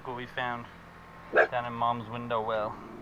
look what we found down in Mom's window well.